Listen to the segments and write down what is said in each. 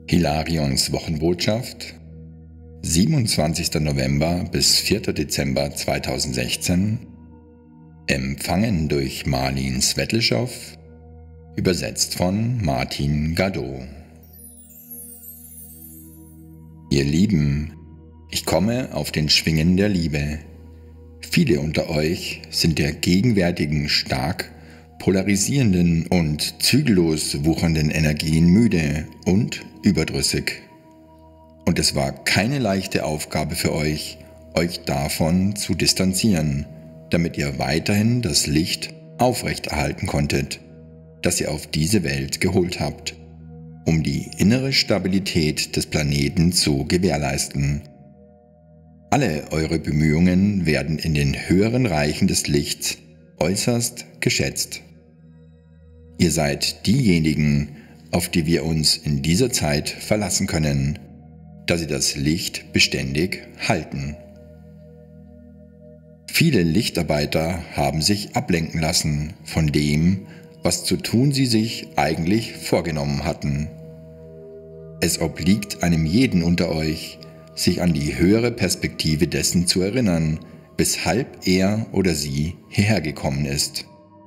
Hilarions Wochenbotschaft, 27. November bis 4. Dezember 2016, empfangen durch Marlene Svetlischow, übersetzt von Martin Gadot. Ihr Lieben, ich komme auf den Schwingen der Liebe. Viele unter euch sind der gegenwärtigen stark polarisierenden und zügellos wuchernden Energien müde und überdrüssig. Und es war keine leichte Aufgabe für euch, euch davon zu distanzieren, damit ihr weiterhin das Licht aufrechterhalten konntet, das ihr auf diese Welt geholt habt, um die innere Stabilität des Planeten zu gewährleisten. Alle eure Bemühungen werden in den höheren Reichen des Lichts äußerst geschätzt. Ihr seid diejenigen, auf die wir uns in dieser Zeit verlassen können, da sie das Licht beständig halten. Viele Lichtarbeiter haben sich ablenken lassen von dem, was zu tun sie sich eigentlich vorgenommen hatten. Es obliegt einem jeden unter euch, sich an die höhere Perspektive dessen zu erinnern, weshalb er oder sie hierher gekommen ist.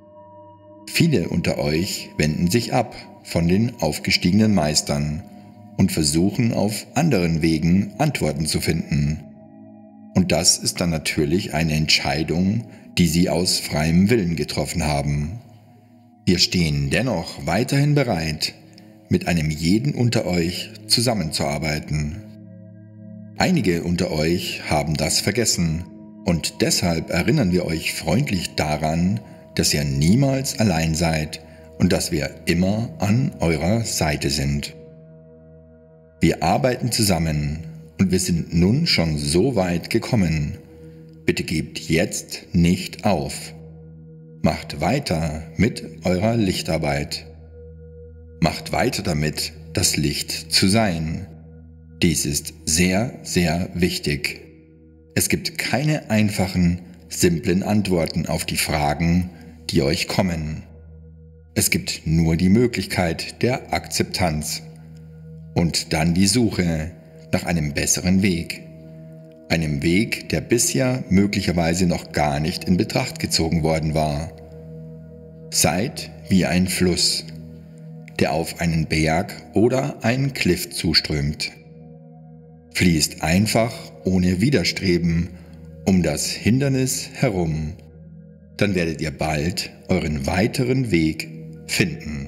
Viele unter euch wenden sich ab von den aufgestiegenen Meistern und versuchen auf anderen Wegen Antworten zu finden. Und das ist dann natürlich eine Entscheidung, die sie aus freiem Willen getroffen haben. Wir stehen dennoch weiterhin bereit, mit einem jeden unter euch zusammenzuarbeiten. Einige unter euch haben das vergessen und deshalb erinnern wir euch freundlich daran, dass ihr niemals allein seid und dass wir immer an eurer Seite sind. Wir arbeiten zusammen und wir sind nun schon so weit gekommen. Bitte gebt jetzt nicht auf. Macht weiter mit eurer Lichtarbeit. Macht weiter damit, das Licht zu sein. Dies ist sehr, sehr wichtig. Es gibt keine einfachen, simplen Antworten auf die Fragen, die euch kommen. Es gibt nur die Möglichkeit der Akzeptanz und dann die Suche nach einem besseren Weg. Einem Weg, der bisher möglicherweise noch gar nicht in Betracht gezogen worden war. Seid wie ein Fluss, der auf einen Berg oder einen Kliff zuströmt. Fließt einfach ohne Widerstreben um das Hindernis herum. Dann werdet ihr bald euren weiteren Weg finden.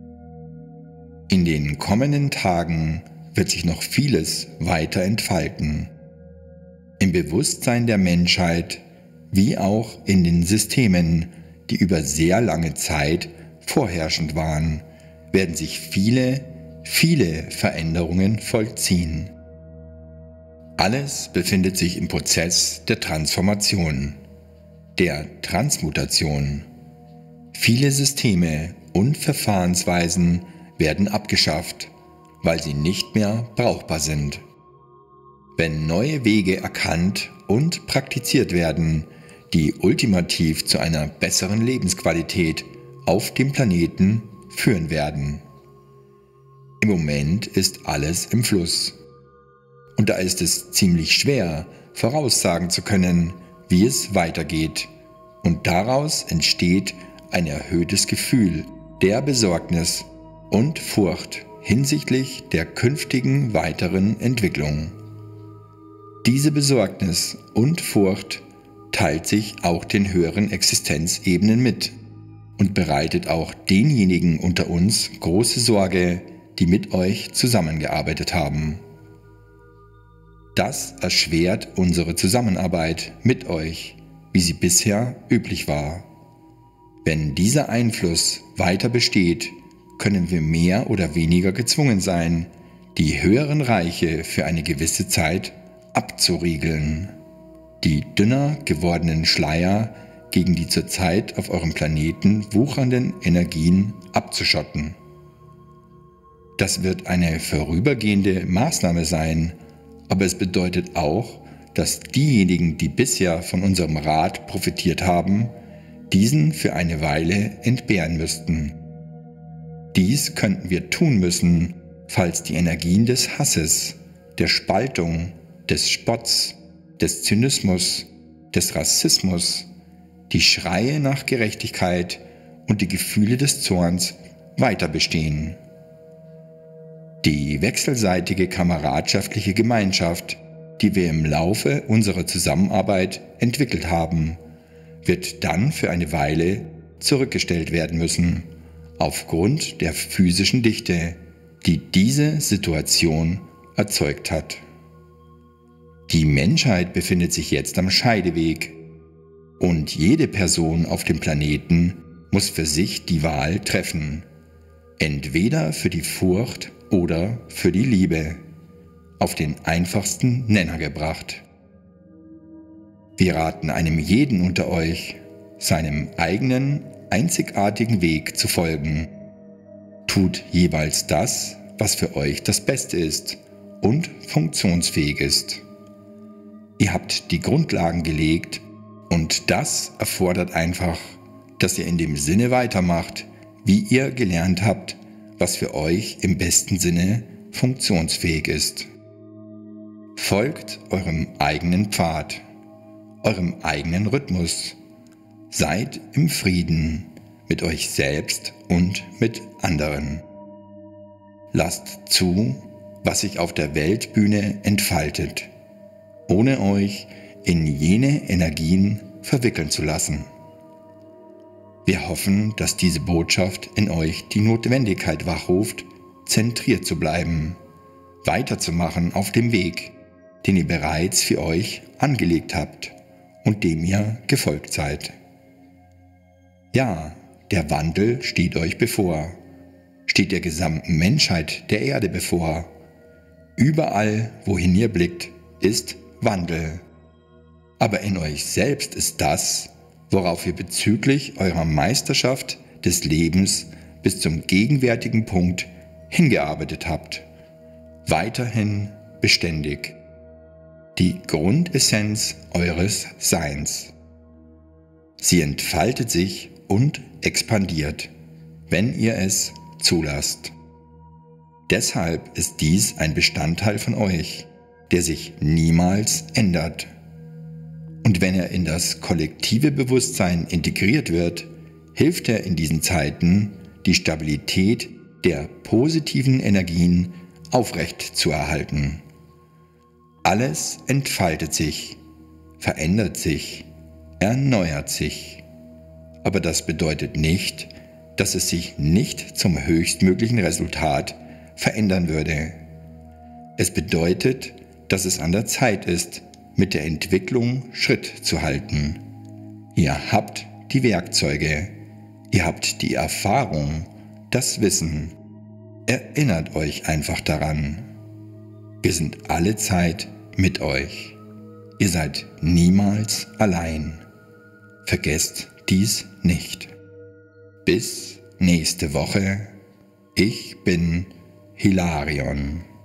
In den kommenden Tagen wird sich noch vieles weiter entfalten. Im Bewusstsein der Menschheit wie auch in den Systemen, die über sehr lange Zeit vorherrschend waren, werden sich viele, viele Veränderungen vollziehen. Alles befindet sich im Prozess der Transformation, der Transmutation. Viele Systeme und Verfahrensweisen werden abgeschafft, weil sie nicht mehr brauchbar sind. Wenn neue Wege erkannt und praktiziert werden, die ultimativ zu einer besseren Lebensqualität auf dem Planeten führen werden. Im Moment ist alles im Fluss. Und da ist es ziemlich schwer, voraussagen zu können, wie es weitergeht. Und daraus entsteht ein erhöhtes Gefühl der Besorgnis und Furcht hinsichtlich der künftigen weiteren Entwicklung. Diese Besorgnis und Furcht teilt sich auch den höheren Existenzebenen mit und bereitet auch denjenigen unter uns große Sorge, die mit euch zusammengearbeitet haben. Das erschwert unsere Zusammenarbeit mit euch, wie sie bisher üblich war. Wenn dieser Einfluss weiter besteht, können wir mehr oder weniger gezwungen sein, die höheren Reiche für eine gewisse Zeit abzuriegeln. Die dünner gewordenen Schleier gegen die zurzeit auf eurem Planeten wuchernden Energien abzuschotten. Das wird eine vorübergehende Maßnahme sein, aber es bedeutet auch, dass diejenigen, die bisher von unserem Rat profitiert haben, diesen für eine Weile entbehren müssten. Dies könnten wir tun müssen, falls die Energien des Hasses, der Spaltung, des Spotts, des Zynismus, des Rassismus, die Schreie nach Gerechtigkeit und die Gefühle des Zorns weiter bestehen. Die wechselseitige kameradschaftliche Gemeinschaft, die wir im Laufe unserer Zusammenarbeit entwickelt haben, wird dann für eine Weile zurückgestellt werden müssen, aufgrund der physischen Dichte, die diese Situation erzeugt hat. Die Menschheit befindet sich jetzt am Scheideweg und jede Person auf dem Planeten muss für sich die Wahl treffen, entweder für die Furcht oder für die Liebe, auf den einfachsten Nenner gebracht. Wir raten einem jeden unter euch, seinem eigenen, einzigartigen Weg zu folgen. Tut jeweils das, was für euch das Beste ist und funktionsfähig ist. Ihr habt die Grundlagen gelegt und das erfordert einfach, dass ihr in dem Sinne weitermacht, wie ihr gelernt habt, was für euch im besten Sinne funktionsfähig ist. Folgt eurem eigenen Pfad, eurem eigenen Rhythmus. Seid im Frieden mit euch selbst und mit anderen. Lasst zu, was sich auf der Weltbühne entfaltet, ohne euch in jene Energien verwickeln zu lassen. Wir hoffen, dass diese Botschaft in euch die Notwendigkeit wachruft, zentriert zu bleiben, weiterzumachen auf dem Weg, den ihr bereits für euch angelegt habt und dem ihr gefolgt seid. Ja, der Wandel steht euch bevor, steht der gesamten Menschheit der Erde bevor. Überall, wohin ihr blickt, ist Wandel. Aber in euch selbst ist das, worauf ihr bezüglich eurer Meisterschaft des Lebens bis zum gegenwärtigen Punkt hingearbeitet habt, weiterhin beständig. Die Grundessenz eures Seins. Sie entfaltet sich und expandiert, wenn ihr es zulasst. Deshalb ist dies ein Bestandteil von euch, der sich niemals ändert. Und wenn er in das kollektive Bewusstsein integriert wird, hilft er in diesen Zeiten, die Stabilität der positiven Energien aufrecht zu erhalten. Alles entfaltet sich, verändert sich, erneuert sich. Aber das bedeutet nicht, dass es sich nicht zum höchstmöglichen Resultat verändern würde. Es bedeutet, dass es an der Zeit ist, mit der Entwicklung Schritt zu halten. Ihr habt die Werkzeuge, ihr habt die Erfahrung, das Wissen. Erinnert euch einfach daran. Wir sind alle Zeit mit euch. Ihr seid niemals allein. Vergesst dies nicht. Bis nächste Woche. Ich bin Hilarion.